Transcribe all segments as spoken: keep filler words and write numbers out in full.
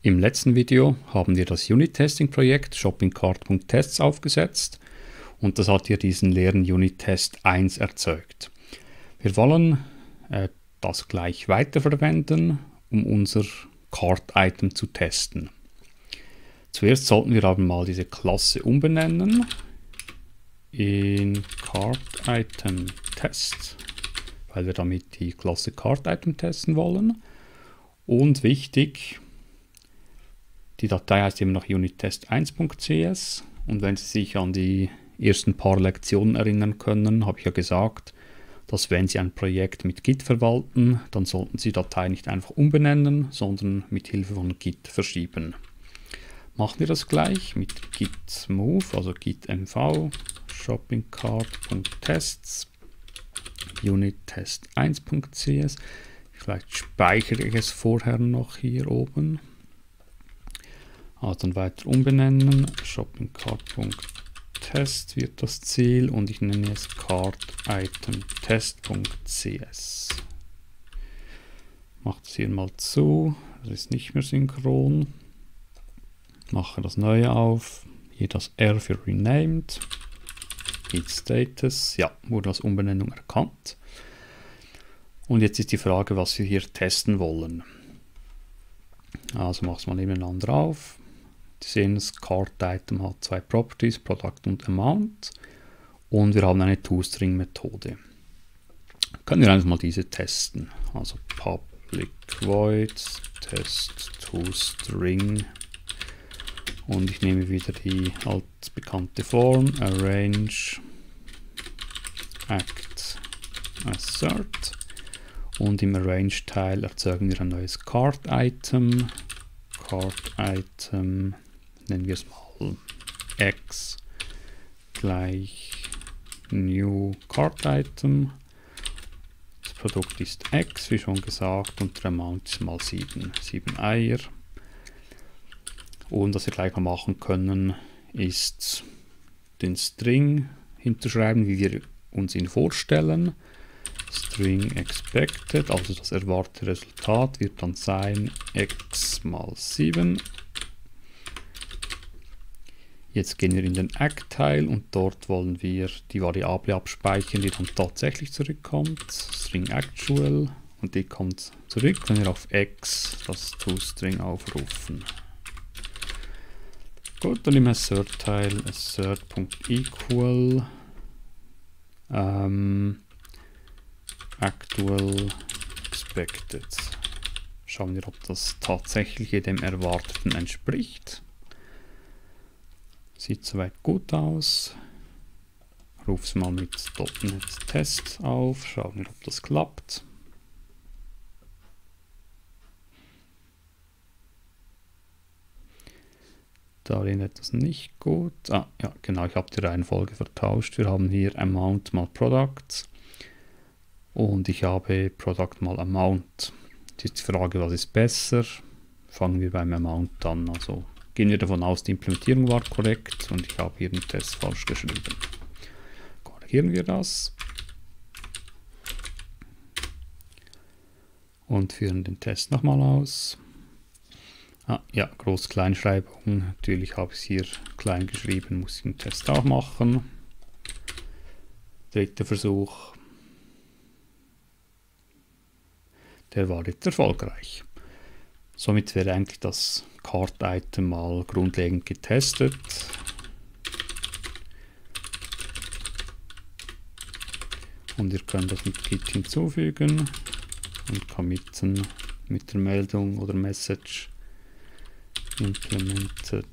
Im letzten Video haben wir das Unit-Testing-Projekt shoppingcart.tests aufgesetzt und das hat hier diesen leeren Unit-Test eins erzeugt. Wir wollen äh, das gleich weiterverwenden, um unser Cart-Item zu testen. Zuerst sollten wir aber mal diese Klasse umbenennen in Cart-Item-Test, weil wir damit die Klasse Cart-Item testen wollen. Und wichtig, die Datei heißt immer noch unittest eins punkt c s und wenn Sie sich an die ersten paar Lektionen erinnern können, habe ich ja gesagt, dass wenn Sie ein Projekt mit Git verwalten, dann sollten Sie die Datei nicht einfach umbenennen, sondern mit Hilfe von Git verschieben. Machen wir das gleich mit git move, also git mv, shoppingcart.tests, unittest eins punkt c s. Vielleicht speichere ich es vorher noch hier oben. Also dann weiter umbenennen, shoppingcart.test wird das Ziel und ich nenne es cart-item-test.cs. Mache das hier mal zu, das ist nicht mehr synchron. Mache das neue auf, hier das R für renamed, git status, ja, wurde als Umbenennung erkannt. Und jetzt ist die Frage, was wir hier testen wollen. Also mache es mal nebeneinander auf. Sie sehen, das Cart-Item hat zwei Properties, Product und Amount. Und wir haben eine ToString-Methode. Können wir einfach mal diese testen. Also public void test ToString. Und ich nehme wieder die altbekannte Form, arrange act assert. Und im Arrange-Teil erzeugen wir ein neues Cart-Item. Cart-Item, nennen wir es mal x gleich new Cart-Item. Das Produkt ist x, wie schon gesagt, und der Amount ist mal sieben, sieben Eier. Und was wir gleich mal machen können, ist den String hinterschreiben, wie wir uns ihn vorstellen. String expected, also das erwartete Resultat wird dann sein x mal sieben. Jetzt gehen wir in den Act-Teil und dort wollen wir die Variable abspeichern, die dann tatsächlich zurückkommt. String actual und die kommt zurück, wenn wir auf x das ToString aufrufen. Gut, dann im Assert-Teil assert.equal ähm, actual expected. Schauen wir, ob das tatsächliche dem Erwarteten entspricht. Sieht soweit gut aus. Rufe es mal mit .NET Test auf. Schauen wir, ob das klappt. Da erinnert das nicht gut. Ah, ja, genau, ich habe die Reihenfolge vertauscht. Wir haben hier Amount mal Product. Und ich habe Product mal Amount. Jetzt ist die Frage, was ist besser? Fangen wir beim Amount an. Also gehen wir davon aus, die Implementierung war korrekt und ich habe hier den Test falsch geschrieben. Korrigieren wir das. Und führen den Test nochmal aus. Ah, ja, Groß-Kleinschreibung. Natürlich habe ich es hier klein geschrieben, muss ich den Test auch machen. Dritter Versuch. Der war jetzt erfolgreich. Somit wäre eigentlich das Cart-Item mal grundlegend getestet. Und wir können das mit Git hinzufügen und committen mit der Meldung oder Message implemented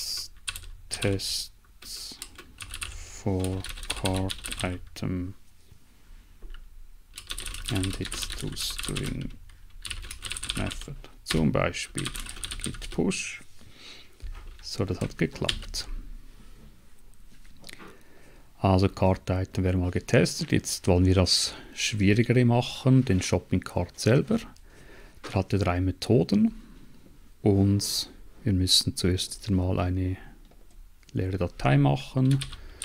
tests for Cart-Item and its ToString method. Zum Beispiel git push. So, das hat geklappt. Also Cart-Item wäre mal getestet. Jetzt wollen wir das Schwierigere machen, den Shopping-Cart selber. Der hatte drei Methoden und wir müssen zuerst einmal eine leere Datei machen.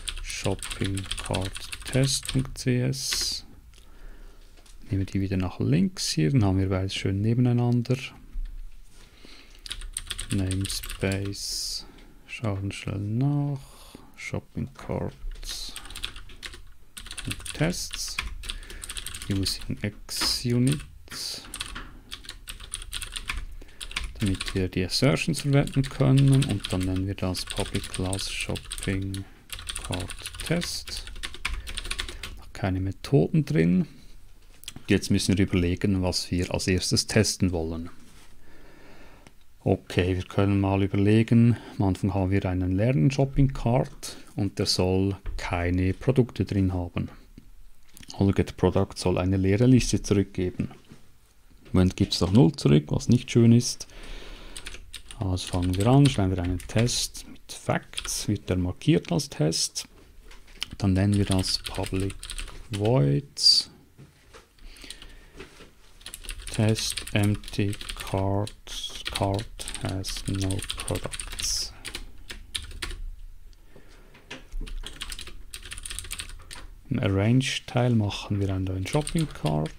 shoppingcart-test.cs. Nehmen die wieder nach links hier, dann haben wir beides schön nebeneinander. Namespace, schauen schnell nach, Shopping Cart, Tests, using XUnit, damit wir die Assertions verwenden können, und dann nennen wir das Public Class Shopping Cart Test. Noch keine Methoden drin. Jetzt müssen wir überlegen, was wir als erstes testen wollen. Okay, wir können mal überlegen. Am Anfang haben wir einen leeren Shopping Cart und der soll keine Produkte drin haben. Also getProduct soll eine leere Liste zurückgeben. Im Moment gibt es noch null zurück, was nicht schön ist. Also fangen wir an, schreiben wir einen Test mit Facts, wird der markiert als Test. Dann nennen wir das Public Void Test empty cart, cart has no products. Im Arrange-Teil machen wir einen neuen Shopping Cart.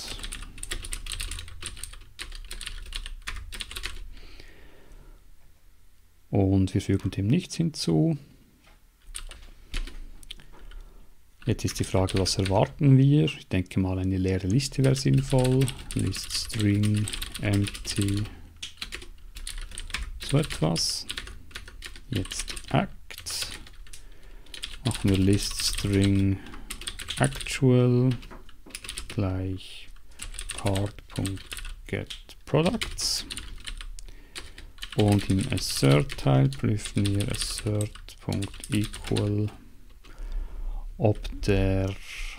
Und wir fügen dem nichts hinzu. Jetzt ist die Frage, was erwarten wir? Ich denke mal, eine leere Liste wäre sinnvoll. List String empty so etwas. Jetzt act. Machen wir List String actual gleich cart.getProducts. Und im Assert-Teil prüfen wir assert.equal, ob der,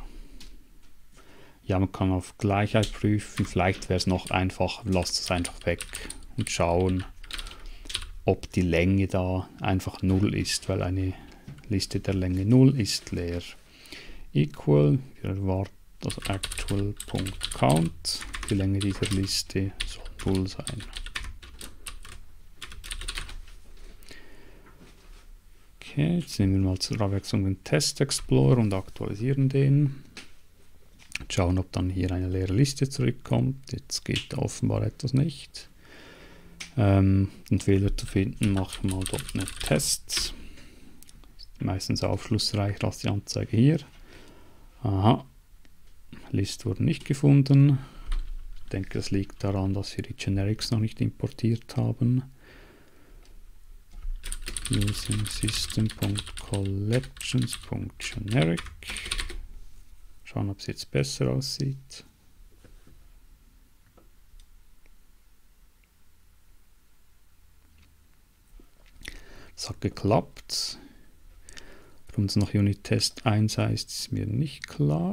ja, man kann auf Gleichheit prüfen, vielleicht wäre es noch einfacher, lasst es einfach weg und schauen, ob die Länge da einfach null ist, weil eine Liste der Länge null ist leer. Equal, wir erwarten also actual.count, die Länge dieser Liste soll null sein. Okay, jetzt nehmen wir mal zur Abwechslung den Test Explorer und aktualisieren den. Schauen, ob dann hier eine leere Liste zurückkommt. Jetzt geht da offenbar etwas nicht. Ähm, den Fehler zu finden, mache ich mal .NET Tests. Ist meistens aufschlussreicher als die Anzeige hier. Aha, List wurde nicht gefunden. Ich denke, das liegt daran, dass wir die Generics noch nicht importiert haben. Using system.collections.generic. Schauen, ob es jetzt besser aussieht. Das hat geklappt. Warum es noch Unit Test eins heißt, ist mir nicht klar.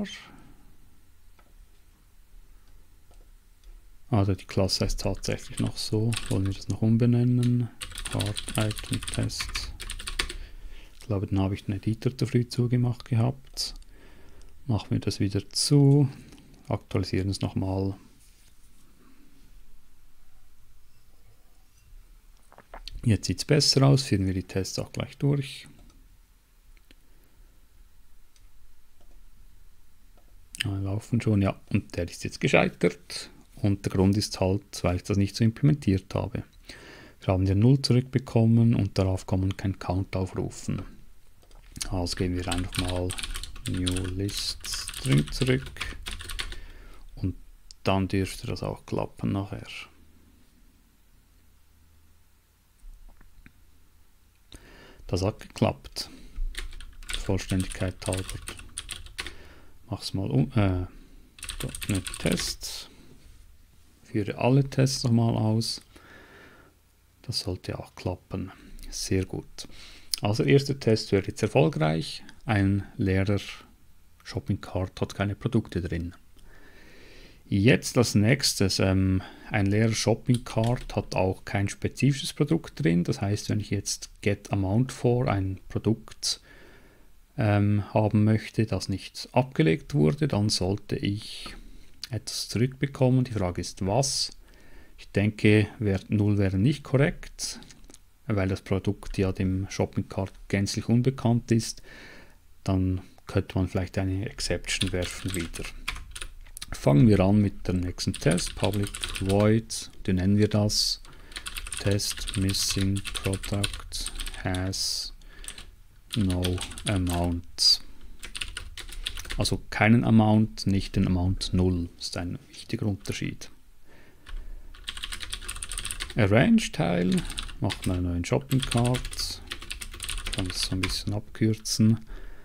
Also die Klasse heißt tatsächlich noch so. Wollen wir das noch umbenennen? Cart Item Test. Ich glaube, dann habe ich den Editor zu früh zugemacht gehabt. Machen wir das wieder zu. Aktualisieren es nochmal. Jetzt sieht es besser aus. Führen wir die Tests auch gleich durch. Ah, laufen schon, ja. Und der ist jetzt gescheitert. Und der Grund ist halt, weil ich das nicht so implementiert habe. Wir haben hier null zurückbekommen und darauf kann man kein Count aufrufen. Also geben wir einfach mal New List String zurück und dann dürfte das auch klappen nachher. Das hat geklappt. Vollständigkeit halber. Mach's mal um. Äh, .NET Test. Führe alle Tests nochmal aus. Das sollte auch klappen. Sehr gut. Also der erste Test wäre jetzt erfolgreich. Ein leerer Shopping Cart hat keine Produkte drin. Jetzt als nächstes, ähm, ein leerer Shopping Cart hat auch kein spezifisches Produkt drin. Das heißt, wenn ich jetzt getAmountFor ein Produkt ähm, haben möchte, das nicht abgelegt wurde, dann sollte ich etwas zurückbekommen. Die Frage ist, was? Ich denke, Wert null wäre nicht korrekt, weil das Produkt ja dem Shopping Cart gänzlich unbekannt ist. Dann könnte man vielleicht eine Exception werfen wieder. Fangen wir an mit dem nächsten Test, Public Void, den nennen wir das test missing product has no amount. Also keinen Amount, nicht den Amount null. Das ist ein wichtiger Unterschied. Arrange-Teil, macht einen neuen Shopping Cart. Kann es so ein bisschen abkürzen.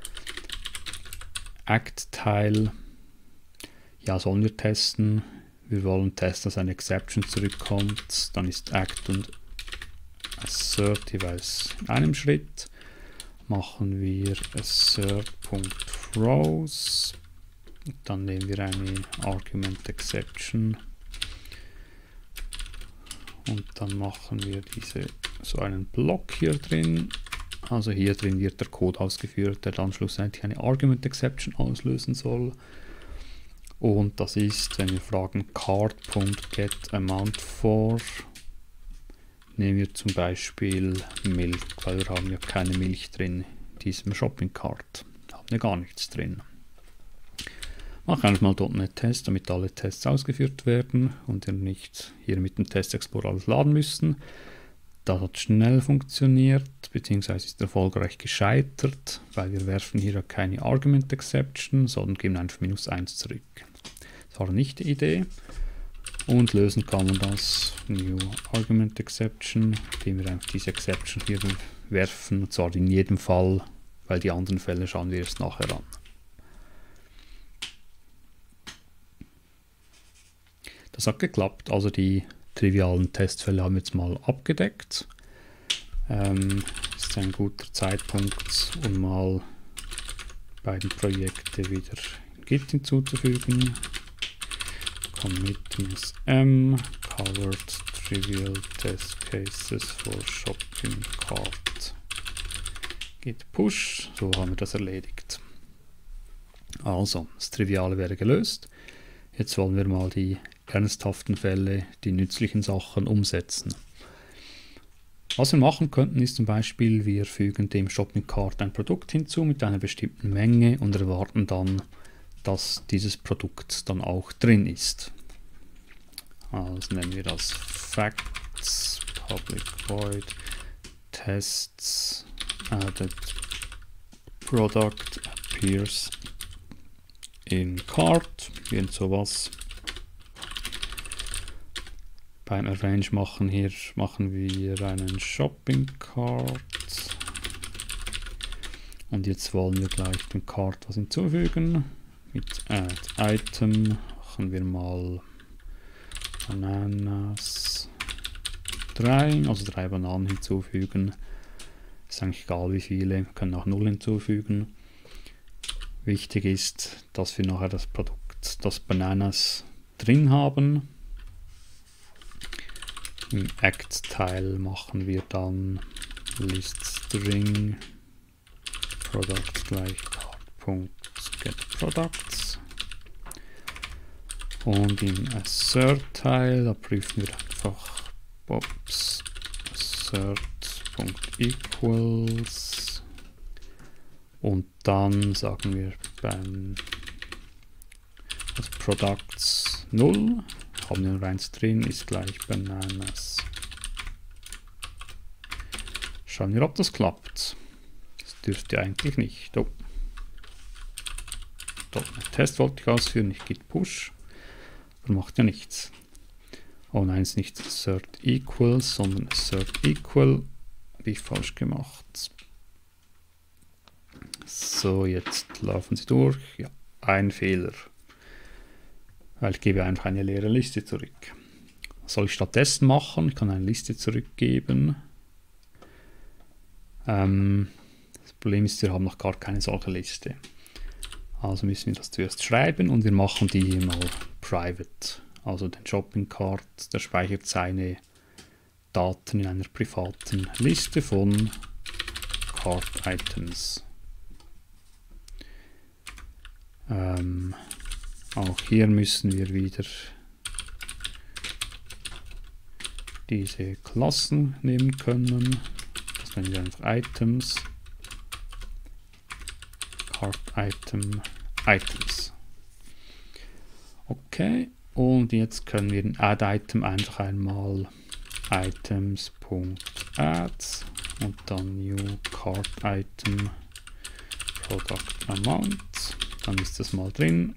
Act-Teil, ja, sollen wir testen. Wir wollen testen, dass eine Exception zurückkommt. Dann ist Act und Assert jeweils in einem Schritt. Machen wir assert.throws. Dann nehmen wir eine Argument Exception. Und dann machen wir diese, so einen Block hier drin. Also hier drin wird der Code ausgeführt, der dann schlussendlich eine Argument Exception auslösen soll. Und das ist, wenn wir fragen card.getAmount for, nehmen wir zum Beispiel Milch, weil wir haben ja keine Milch drin in diesem Shopping Cart. Haben wir gar nichts drin. Mache einfach mal .NET Test, damit alle Tests ausgeführt werden und wir nicht hier mit dem Test Explorer alles laden müssen. Das hat schnell funktioniert, beziehungsweise ist erfolgreich gescheitert, weil wir werfen hier ja keine Argument Exception, sondern geben einfach minus eins zurück. Das war nicht die Idee. Und lösen kann man das New Argument Exception, indem wir einfach diese Exception hier werfen, und zwar in jedem Fall, weil die anderen Fälle schauen wir erst nachher an. Das hat geklappt, also die trivialen Testfälle haben wir jetzt mal abgedeckt. Ähm, ist ein guter Zeitpunkt, um mal beiden Projekte wieder in Git hinzuzufügen. Commit M, covered trivial test cases for shopping cart. Git push, so haben wir das erledigt. Also, das Triviale wäre gelöst. Jetzt wollen wir mal die ernsthaften Fälle, die nützlichen Sachen umsetzen. Was wir machen könnten, ist zum Beispiel, wir fügen dem Shopping Cart ein Produkt hinzu mit einer bestimmten Menge und erwarten dann, dass dieses Produkt dann auch drin ist. Also nennen wir das Facts, Public Void, Tests, Added Product appears in Cart, irgend sowas. Beim Arrange machen hier machen wir einen Shopping Cart und jetzt wollen wir gleich dem Cart was hinzufügen. Mit Add Item machen wir mal Bananas drei, also drei Bananen hinzufügen. Ist eigentlich egal wie viele, wir können auch null hinzufügen. Wichtig ist, dass wir nachher das Produkt, das Bananas drin haben. Im Act-Teil machen wir dann ListString Products gleich card.getProducts. Und im Assert-Teil, da prüfen wir einfach Pops assert.equals und dann sagen wir beim das Products null, haben wir eins drin, ist gleich Bananas. Schauen wir, ob das klappt. Das dürfte eigentlich nicht. Oh. Test wollte ich ausführen, nicht git push. Das macht ja nichts. Oh nein, ist nicht assert equals, sondern assert equal. Habe ich falsch gemacht. So, jetzt laufen sie durch. Ja, ein Fehler. Weil ich gebe einfach eine leere Liste zurück. Was soll ich stattdessen machen? Ich kann eine Liste zurückgeben. Ähm, das Problem ist, wir haben noch gar keine solche Liste. Also müssen wir das zuerst schreiben und wir machen die hier mal private. Also den Shopping Cart, der speichert seine Daten in einer privaten Liste von Cart Items. Ähm, auch hier müssen wir wieder diese Klassen nehmen können. Das nennen wir einfach Items. Cart Item Items. Okay, und jetzt können wir den Add Item einfach einmal items.add und dann new cart item product amount. Dann ist das mal drin.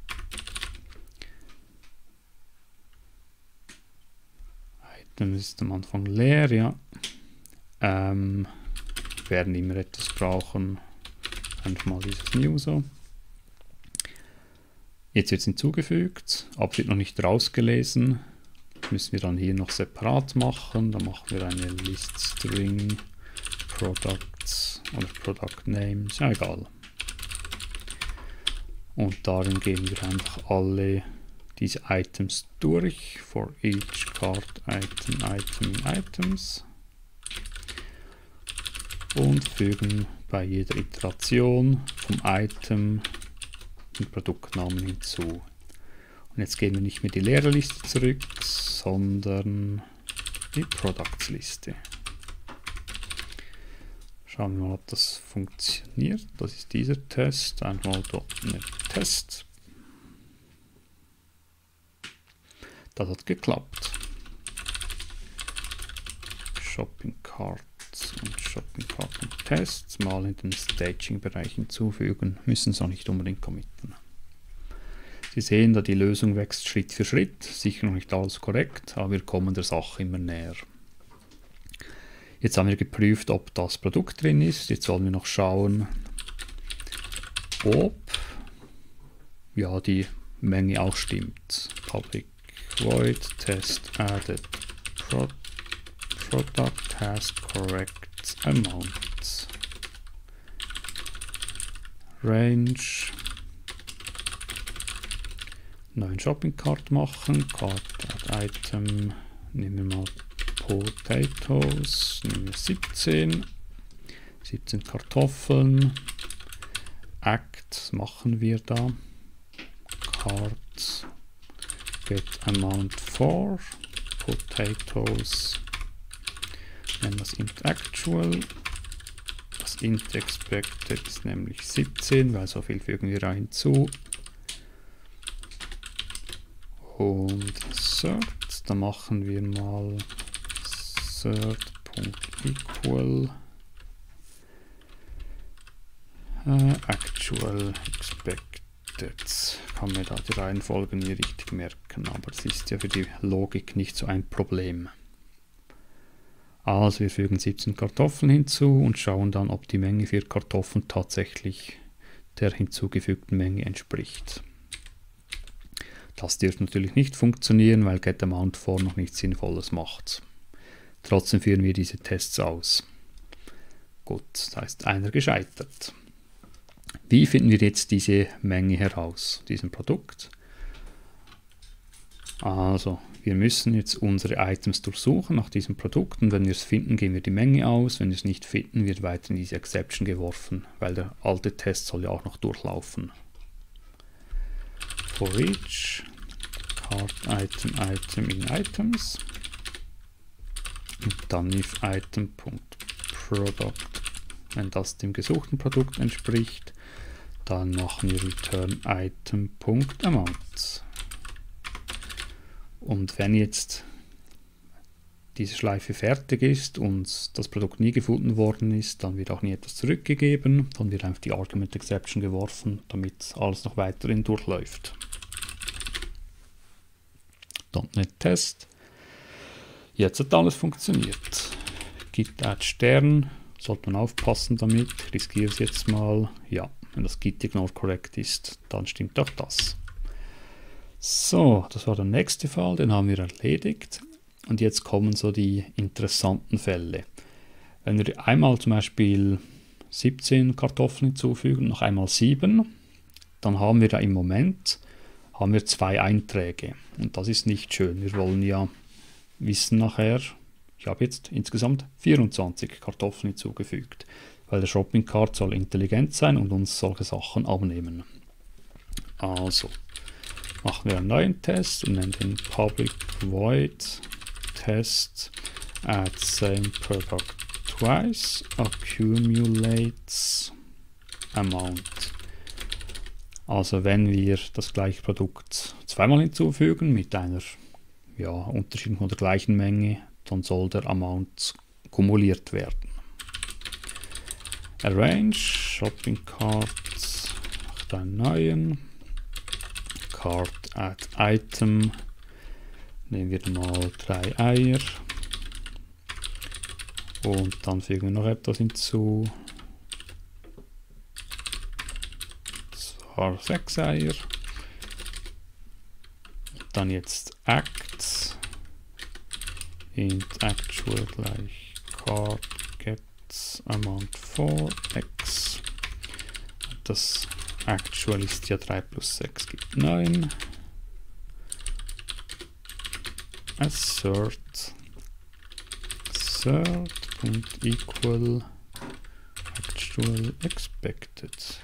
Item ist am Anfang leer, ja. Ähm, werden immer etwas brauchen. Einfach mal dieses new so. Jetzt wird es hinzugefügt, aber wird noch nicht rausgelesen. Müssen wir dann hier noch separat machen. Da machen wir eine list string products oder product names, ja egal. Und darin geben wir einfach alle diese Items durch. For each cart item, item in items. Und fügen bei jeder Iteration vom Item den Produktnamen hinzu. Und jetzt gehen wir nicht mehr die leere Liste zurück, sondern die Products-Liste. Schauen wir mal, ob das funktioniert. Das ist dieser Test. Einmal .NET Test. Das hat geklappt. Shopping Cart und Shopping Cart und Tests mal in den Staging-Bereich hinzufügen. Müssen es auch nicht unbedingt committen. Sie sehen, da die Lösung wächst Schritt für Schritt. Sicher noch nicht alles korrekt, aber wir kommen der Sache immer näher. Jetzt haben wir geprüft, ob das Produkt drin ist. Jetzt wollen wir noch schauen, ob ja, die Menge auch stimmt. Public void test added pro product has correct amount. Range. Neuen Shopping Cart machen. Cart add item. Nehmen wir mal Potatoes. Nehmen wir siebzehn. siebzehn Kartoffeln. Act machen wir da. Cart get amount for potatoes. Nennen das int actual. Das int expected ist nämlich siebzehn, weil so viel fügen wir da hinzu. Und cert, da machen wir mal cert.equal uh, actual expected. Kann mir da die Reihenfolge nie richtig merken, aber es ist ja für die Logik nicht so ein Problem. Also wir fügen siebzehn Kartoffeln hinzu und schauen dann, ob die Menge für Kartoffeln tatsächlich der hinzugefügten Menge entspricht. Das dürfte natürlich nicht funktionieren, weil getAmountFor noch nichts Sinnvolles macht. Trotzdem führen wir diese Tests aus. Gut, das heißt einer gescheitert. Wie finden wir jetzt diese Menge heraus, diesem Produkt? Also, wir müssen jetzt unsere Items durchsuchen nach diesem Produkt und wenn wir es finden, geben wir die Menge aus. Wenn wir es nicht finden, wird weiter in diese Exception geworfen, weil der alte Test soll ja auch noch durchlaufen. For each cart item item in items und dann if item.product, wenn das dem gesuchten Produkt entspricht, dann machen wir return item.amount. Und wenn jetzt diese Schleife fertig ist und das Produkt nie gefunden worden ist, dann wird auch nie etwas zurückgegeben, dann wird einfach die Argument Exception geworfen, damit alles noch weiterhin durchläuft. .NET Test. Jetzt hat alles funktioniert. Git add Stern, sollte man aufpassen damit, ich riskiere es jetzt mal. Ja, wenn das Git ignore korrekt ist, dann stimmt auch das. So, das war der nächste Fall, den haben wir erledigt. Und jetzt kommen so die interessanten Fälle. Wenn wir einmal zum Beispiel siebzehn Kartoffeln hinzufügen, noch einmal sieben, dann haben wir da im Moment haben wir zwei Einträge. Und das ist nicht schön. Wir wollen ja wissen nachher, ich habe jetzt insgesamt vierundzwanzig Kartoffeln hinzugefügt, weil der Shopping Cart soll intelligent sein und uns solche Sachen abnehmen. Also machen wir einen neuen Test und nennen den public void test add same product twice accumulates amount. Also wenn wir das gleiche Produkt zweimal hinzufügen mit einer ja, unterschiedlichen oder gleichen Menge, dann soll der Amount kumuliert werden. Arrange, Shopping Cart, macht einen neuen. Cart add Item, nehmen wir mal drei Eier. Und dann fügen wir noch etwas hinzu. Das war sechs Eier. Dann jetzt Act. Int actual gleich cart get amount for x. Das actual ist ja drei plus sechs gibt neun. Assert. Assert. Und equal actual expected.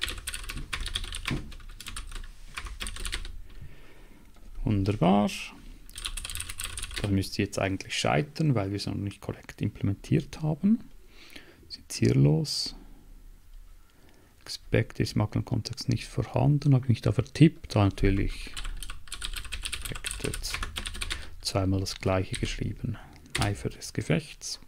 Wunderbar. Das müsste jetzt eigentlich scheitern, weil wir es noch nicht korrekt implementiert haben. Was ist jetzt hier los? Expected ist im aktuellen Kontext nicht vorhanden. Habe ich mich da vertippt? Da natürlich expected. Zweimal das gleiche geschrieben. Eifer des Gefechts.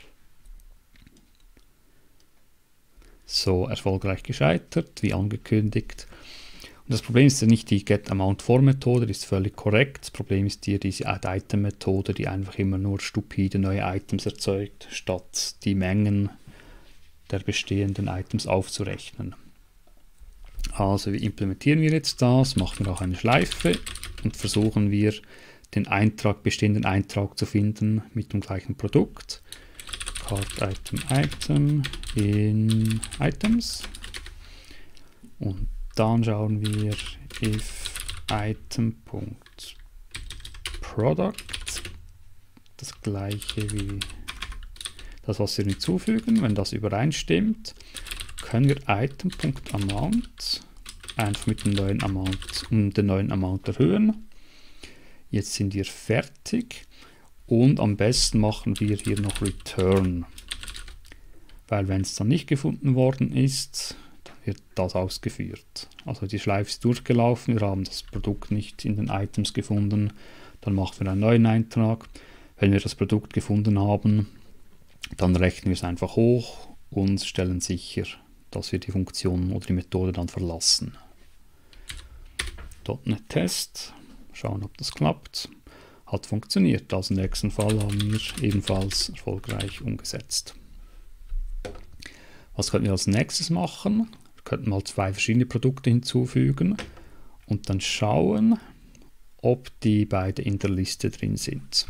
So, erfolgreich gescheitert, wie angekündigt. Und das Problem ist ja nicht die GetAmountFor-Methode, die ist völlig korrekt. Das Problem ist hier diese Add-Item-Methode, die einfach immer nur stupide neue Items erzeugt, statt die Mengen der bestehenden Items aufzurechnen. Also wie implementieren wir jetzt das? Machen wir auch eine Schleife und versuchen wir den Eintrag, bestehenden Eintrag zu finden mit dem gleichen Produkt. Cart Item Item in Items und dann schauen wir if Item.Product, das gleiche wie das, was wir hinzufügen. Wenn das übereinstimmt, können wir Item.Amount einfach mit dem neuen Amount, um den neuen Amount erhöhen. Jetzt sind wir fertig. Und am besten machen wir hier noch Return, weil wenn es dann nicht gefunden worden ist, dann wird das ausgeführt. Also die Schleife ist durchgelaufen, wir haben das Produkt nicht in den Items gefunden, dann machen wir einen neuen Eintrag. Wenn wir das Produkt gefunden haben, dann rechnen wir es einfach hoch und stellen sicher, dass wir die Funktion oder die Methode dann verlassen. .NET Test, schauen, ob das klappt. Hat funktioniert. Also im nächsten Fall haben wir ebenfalls erfolgreich umgesetzt. Was könnten wir als nächstes machen? Wir könnten mal zwei verschiedene Produkte hinzufügen und dann schauen, ob die beide in der Liste drin sind.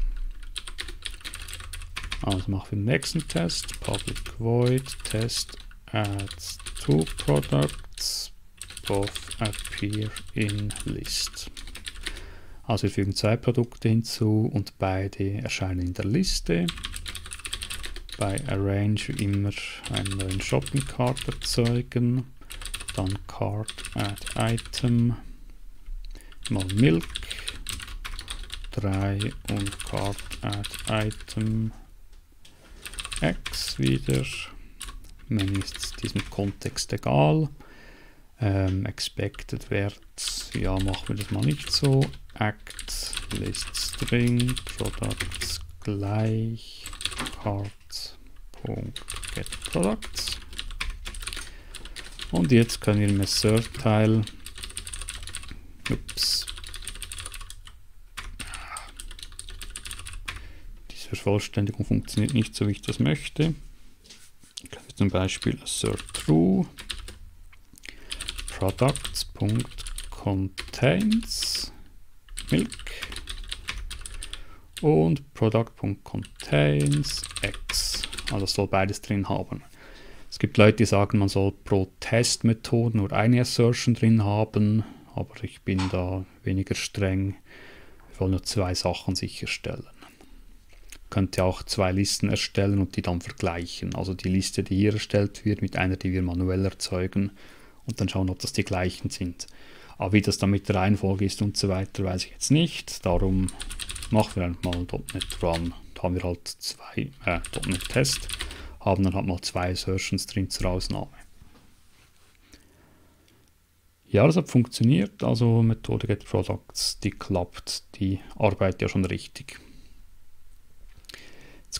Also machen wir den nächsten Test. Public void test adds two products, both appear in list. Also wir fügen zwei Produkte hinzu und beide erscheinen in der Liste. Bei Arrange wie immer einen neuen Shopping Cart erzeugen. Dann Cart Add Item mal Milk drei und Cart Add Item X wieder. Menge ist diesem Kontext egal. Ähm, expected Wert, ja, machen wir das mal nicht so. Act list string products gleich cart.get products. Und jetzt können wir im Assert-Teil, ups, diese Vervollständigung funktioniert nicht so, wie ich das möchte. Können wir zum Beispiel assert true products.contains Milk und product.contains X. Also es soll beides drin haben. Es gibt Leute, die sagen, man soll pro Testmethode nur eine Assertion drin haben, aber ich bin da weniger streng. Wir wollen nur zwei Sachen sicherstellen. Könnt ihr auch zwei Listen erstellen und die dann vergleichen. Also die Liste, die hier erstellt wird, mit einer, die wir manuell erzeugen und dann schauen, ob das die gleichen sind. Aber wie das dann mit der Reihenfolge ist und so weiter, weiß ich jetzt nicht. Darum machen wir einfach mal .NET Run. Da haben wir halt zwei, äh, .NET Test, haben dann halt mal zwei Assertions drin zur Ausnahme. Ja, das hat funktioniert. Also Methode GetProducts, die klappt, die arbeitet ja schon richtig.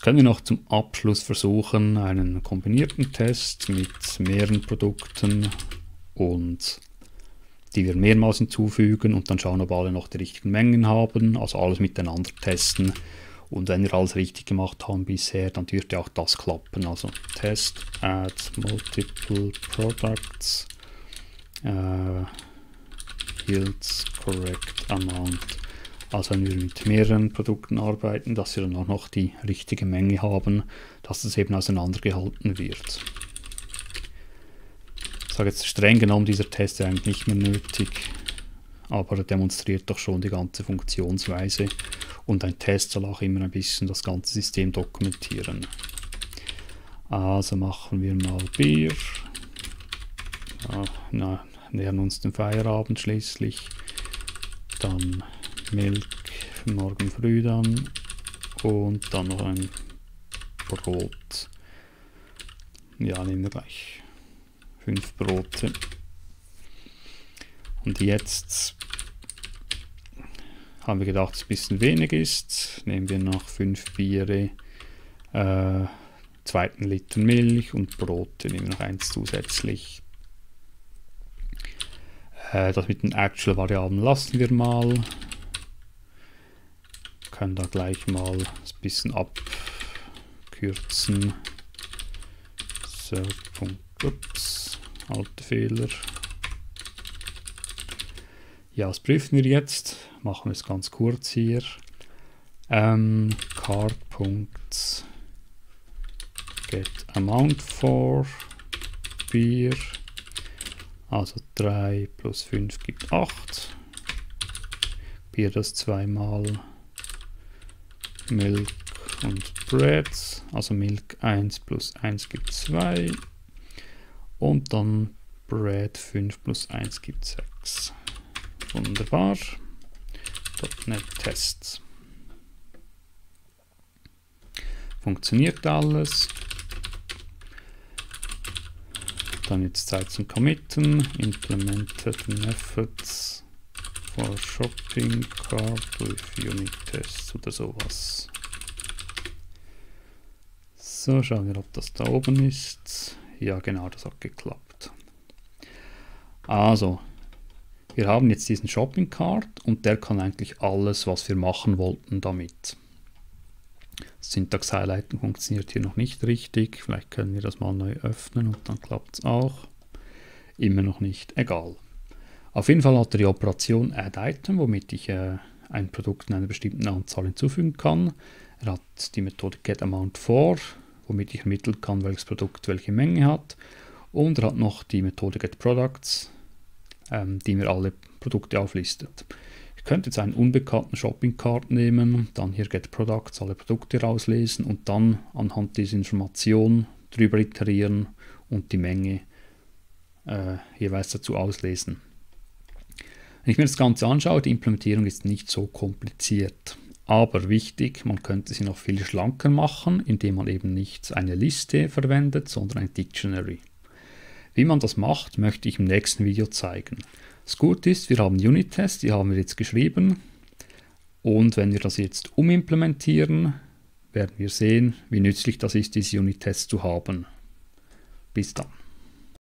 können wir noch zum Abschluss versuchen, einen kombinierten Test mit mehreren Produkten und die wir mehrmals hinzufügen und dann schauen, ob alle noch die richtigen Mengen haben, also alles miteinander testen. Und wenn wir alles richtig gemacht haben bisher, dann dürfte auch das klappen. Also Test add multiple products uh, yields correct amount. Also wenn wir mit mehreren Produkten arbeiten, dass wir dann auch noch die richtige Menge haben, dass es eben auseinandergehalten wird. Ich sage jetzt streng genommen, dieser Test ist eigentlich nicht mehr nötig, aber er demonstriert doch schon die ganze Funktionsweise und ein Test soll auch immer ein bisschen das ganze System dokumentieren. Also machen wir mal Bier, ja, na, nähern uns dem Feierabend schließlich, dann Milch morgen früh dann und dann noch ein Brot. Ja, nehmen wir gleich fünf Brote. Und jetzt haben wir gedacht, dass es ein bisschen wenig ist. Nehmen wir noch fünf Biere, äh, zweiten Liter Milch und Brote. Nehmen wir noch eins zusätzlich. Äh, das mit den Actual Variablen lassen wir mal. Können da gleich mal ein bisschen abkürzen. So, Punkt, ups, alte Fehler. Ja, das prüfen wir jetzt. Machen wir es ganz kurz hier. Ähm, card.get amount for Bier. Also drei plus fünf gibt acht. Bier das zweimal. Milk und Bread. Also Milk eins plus eins gibt zwei. Und dann Bread fünf plus eins gibt sechs. Wunderbar. .NET Tests. Funktioniert alles. Dann jetzt Zeit zum Committen. Implemented Methods for Shopping Cart with Unit Tests oder sowas. So, schauen wir, ob das da oben ist. Ja, genau, das hat geklappt. Also, wir haben jetzt diesen Shopping Cart und der kann eigentlich alles, was wir machen wollten damit. Syntax Highlighten funktioniert hier noch nicht richtig. Vielleicht können wir das mal neu öffnen und dann klappt es auch. Immer noch nicht, egal. Auf jeden Fall hat er die Operation Add Item, womit ich äh, ein Produkt in einer bestimmten Anzahl hinzufügen kann. Er hat die Methode getAmountFor, womit ich ermitteln kann, welches Produkt welche Menge hat. Und er hat noch die Methode getProducts, ähm, die mir alle Produkte auflistet. Ich könnte jetzt einen unbekannten Shopping Cart nehmen, dann hier getProducts, alle Produkte rauslesen und dann anhand dieser Information drüber iterieren und die Menge äh, jeweils dazu auslesen. Wenn ich mir das Ganze anschaue, die Implementierung ist nicht so kompliziert. Aber wichtig, man könnte sie noch viel schlanker machen, indem man eben nicht eine Liste verwendet, sondern ein Dictionary. Wie man das macht, möchte ich im nächsten Video zeigen. Das Gute ist, wir haben Unit-Tests, die haben wir jetzt geschrieben. Und wenn wir das jetzt umimplementieren, werden wir sehen, wie nützlich das ist, diese Unit-Tests zu haben. Bis dann.